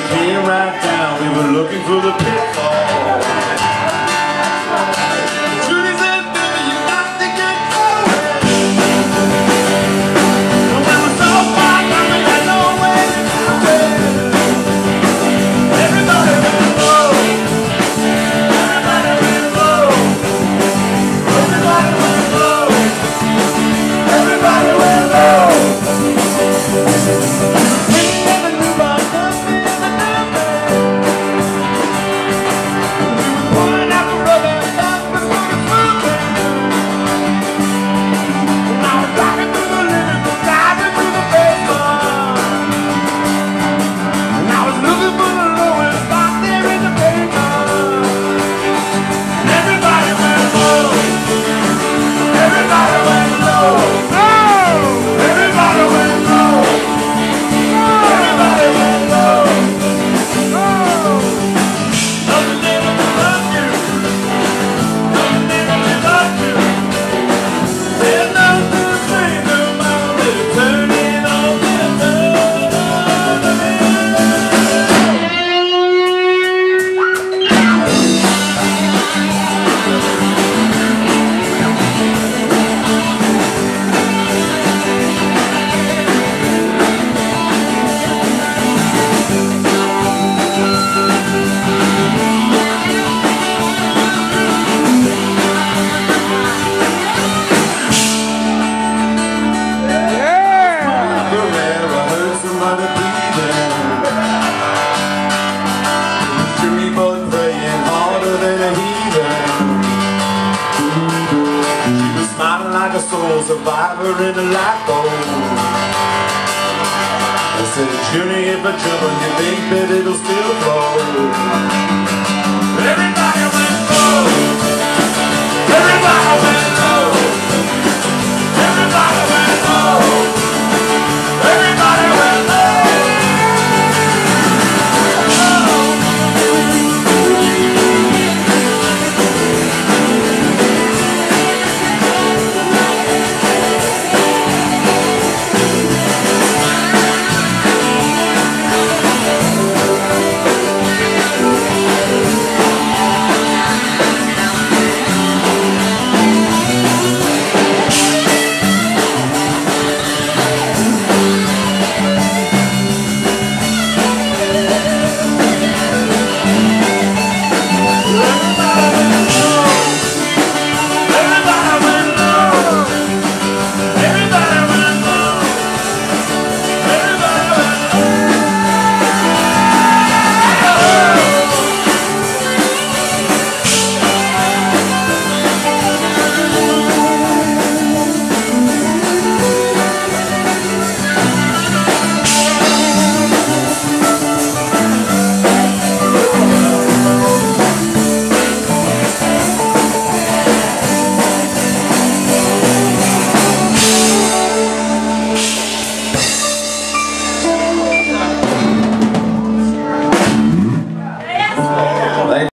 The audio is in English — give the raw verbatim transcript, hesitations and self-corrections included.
came right down. We were looking for the pitfall. Judy said, baby, you got to get going. No matter so far, we had no way to go. Everybody went low. Everybody went low. Everybody went low. Everybody went low. Like a soul survivor in a lifeboat. I said, Junie, if I jump on your big bed, it'll still float. Everybody went low.